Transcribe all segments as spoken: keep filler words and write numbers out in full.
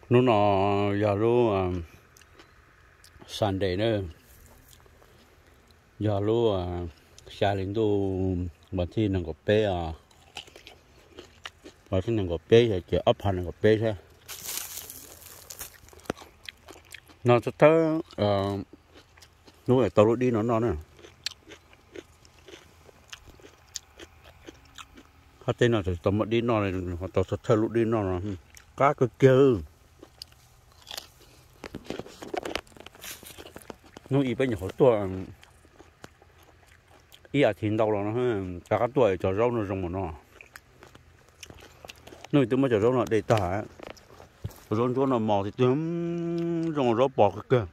nó nó giờ luôn sàn đề nữa giờ luôn xa lên tu mà thi năng có bé à mà thi năng có bé thì chỉ ấp hành năng có bé thôi nó sẽ tới nó phải tàu đi nó nó nè họ tên là tàu mất đi nó này họ tàu sẽ theo lụt đi nó là cá cơ kêu nó ý bây giờ họ tuổi ý à thiên đầu nó ha các tuổi cho rau nó rong mà nó nơi tôi mới cho rau nó để tả rau chỗ nó mò thì tôi rong rau bò cái cơ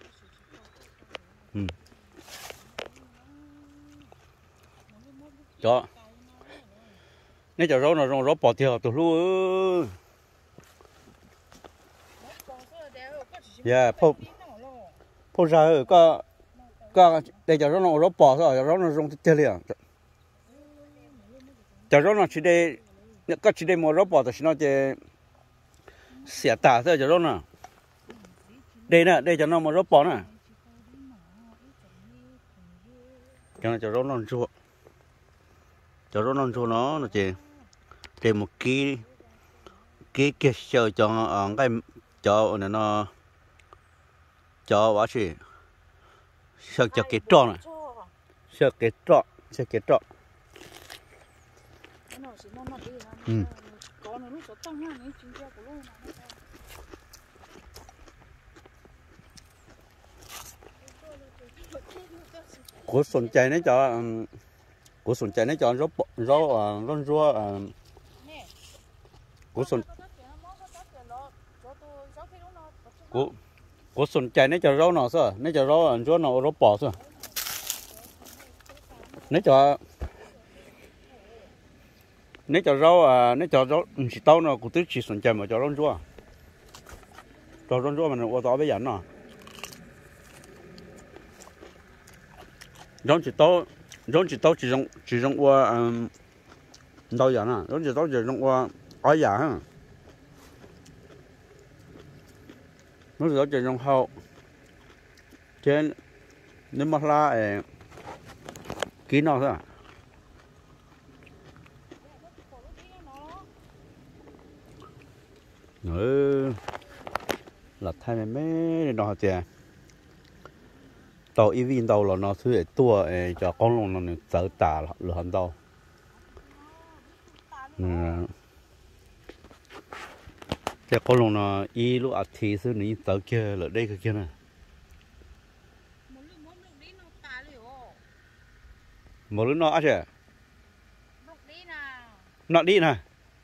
cho nếu cho rau nó rong rau bò thì tôi luôn yeah po po ra ở có có để cho nó nó bỏ rồi nó nó rong thế liền cho nó chỉ để có chỉ để mua nó bỏ thì nó chỉ xẻ tả thôi cho nó đây nè đây cho nó mua nó bỏ nè cho nó cho nó chua cho nó chua nó nó chỉ để một ký ký cái sợi cho cái cho nó cho quá gì sợ cho cái tròn này sợ cái tròn sợ cái tròn ừ của sồn chạy nó cho của sồn chạy nó cho rau rau rau rau của sồn của của sồn chạy nó cho rau nào sao nó cho rau rau nào rau bò sao nó cho nó cho rau à nó cho rau chỉ tao nó cũng chỉ sồn chạy mà cho rau rau cho rau rau mà nó tao bây giờ nó rau chỉ tao rau chỉ tao chỉ rong chỉ rong qua đâu giờ nè rau chỉ tao chỉ rong qua ở nhà ha nó chỉ tao chỉ rong hậu trên nếu mà là kỹ nào thôi nữa là thay mấy mấy đó chè tàu y viên tàu là nó thứ tua cho con lông nó sợ tả là hơn tàu cái con lông nó y lúc ăn thì thứ này sợ kia là đây cái kia này một lúc nó ăn chưa nó đi nè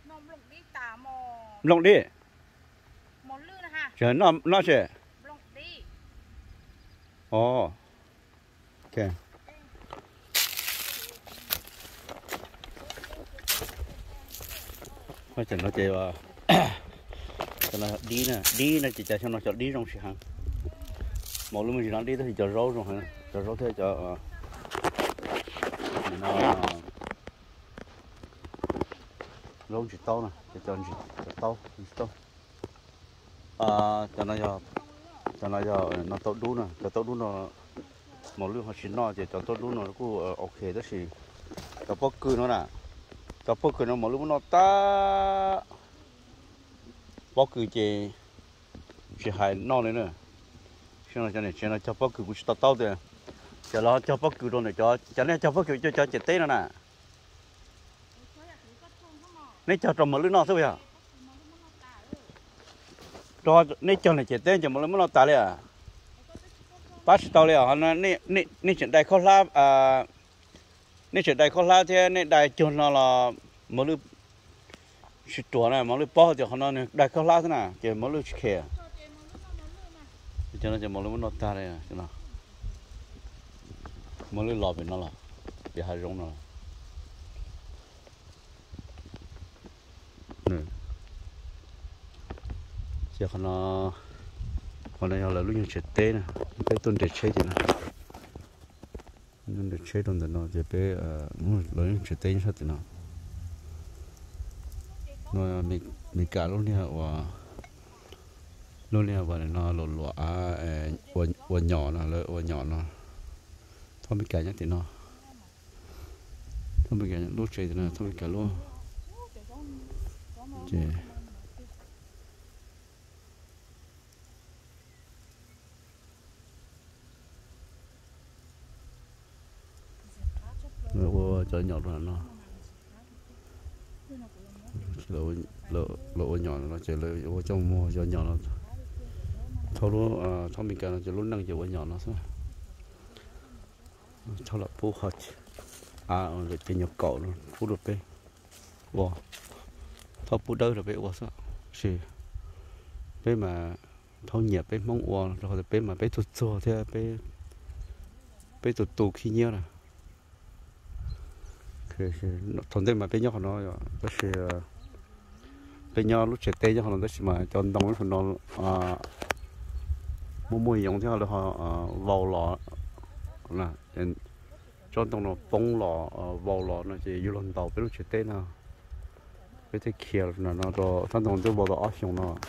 lông đi chờ nó nó chưa ồ ok nó chờ nó chơi vào cho nó đi nè đi nè chỉ cho nó cho đi trong sự hàng một lúc mình chỉ nó đi thì cho rau rồi hả cho rau thế cho nó rau chỉ tao nè cho cho chỉ cho tao chỉ tao à cho nó cho cho nó cho nó tao đu nè cho tao đu nó một lúc họ xin nó thì cho tao đu nó cũng ok đó gì cho bóc cừ nó nè cho bóc cừ nó một lúc nó ta bóc cừ chỉ chỉ hai nó nữa nè cho nó cho này cho nó cho bóc cừ cũng tao tao thôi cho nó cho bóc cừ rồi này cho cho nó cho bóc cừ cho cho chết tê nó nè nếu cho trồng một lúc nó sao vậy cho nếu cho này chết tê cho một lúc nó tả liền bắt tao liền họ nói nè nè nè chuyện đại khó la à nè chuyện đại khó la thế nè đại chôn nó là một lúc chỉ tuổi này một lúc bao giờ họ nói đại khó la thế nào chỉ một lúc khe cho nó chỉ một lúc nó tả liền cho nó một lúc lò bị nó là bị hai rong nó giờ họ nó họ này họ là lúc như chết tê nè cái tuần để chết gì nè nhưng để chết tuần để nó chỉ bé lúc như chết tê như thế nào nó mình mình cả lúc này và lúc này bọn nó lột lụa à quần quần nhỏ nó lợi quần nhỏ nó thôi mấy cái nhá thì nó thôi mấy cái lúc chơi thì nó thôi mấy cái luôn chị nó cho nhỏ nó nó lộ lộ lộ nhỏ nó chơi lợi trong mua cho nhỏ nó thôi luôn à thôi mấy cái nó chơi luôn năng chơi nhỏ nó sao thôi là bố hết à rồi chơi nhỏ cậu nó bố được bé wow thôi bố đỡ được bé quá sao chị bé mà thôi nhẹ bé mong uo rồi bé mà bé tụt xô thế bé bé tụt tụt khi nhiều nè cái thằng đấy mà bé nhỏ nó đó là bé nhỏ lúc trẻ tê cho họ nó mà cho đông nó nó à mua mua dùng theo là họ vào lò nè cho đông nó bông lò vào lò nó chỉ yêu lần đầu bé lúc trẻ tê nào bé thấy kia là nó cho thằng đông tôi vào đó áp dụng nó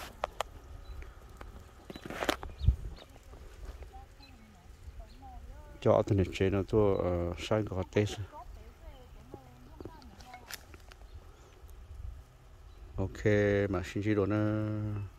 cho tụi nó chơi nó cho sai cái tết ok mà xin chỉ đồ nữa